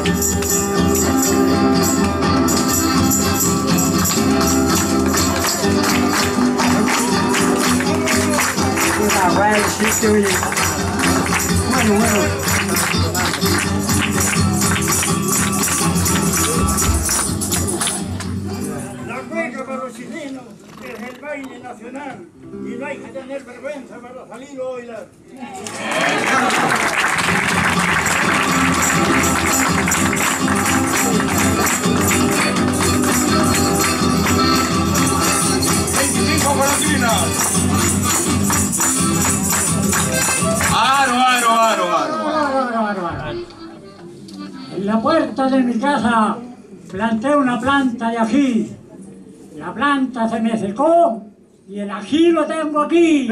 La cueca para los chilenos es el baile nacional y no hay que tener vergüenza para salir a bailar. En la puerta de mi casa planté una planta de ají. La planta se me secó y el ají lo tengo aquí.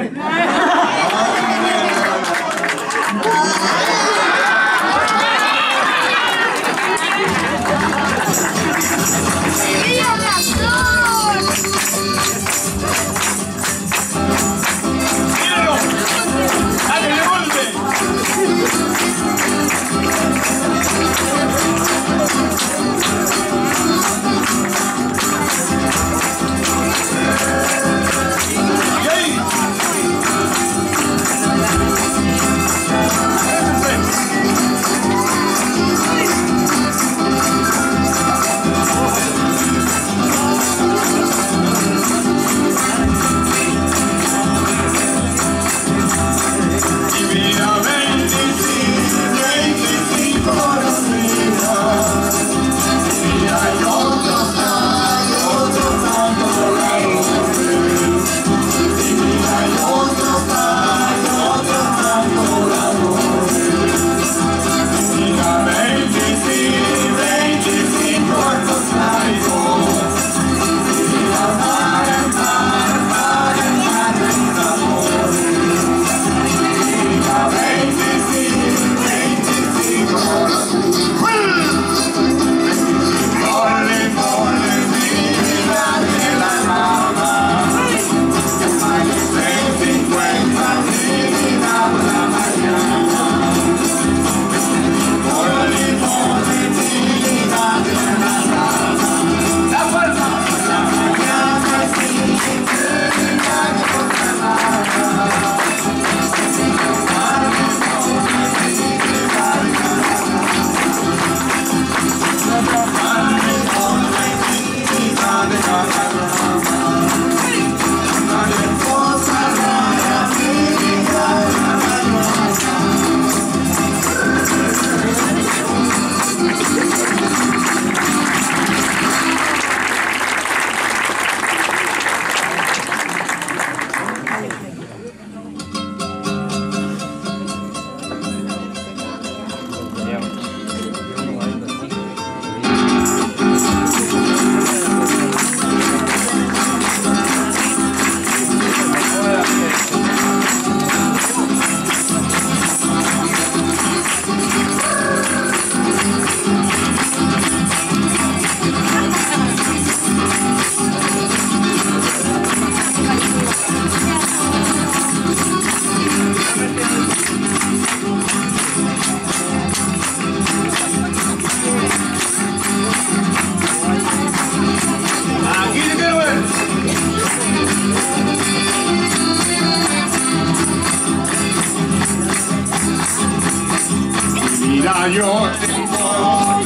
Yo tengo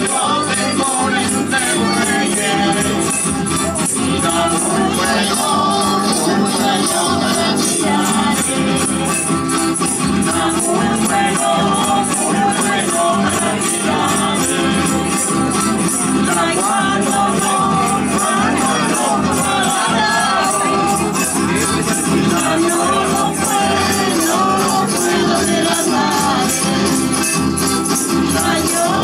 lente bueyes, vida muy bueno de la ciudad. Vida muy bueno de la ciudad. La cuando no puedo de las madres.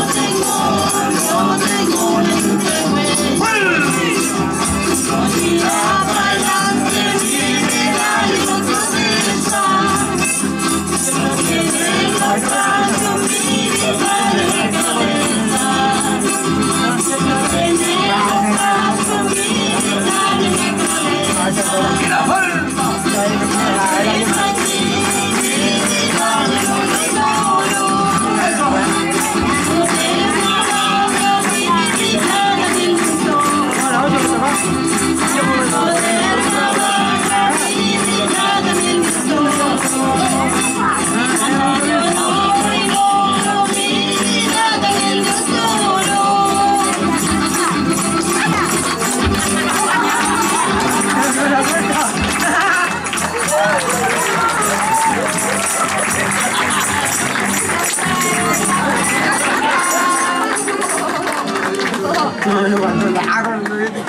cuando la hago,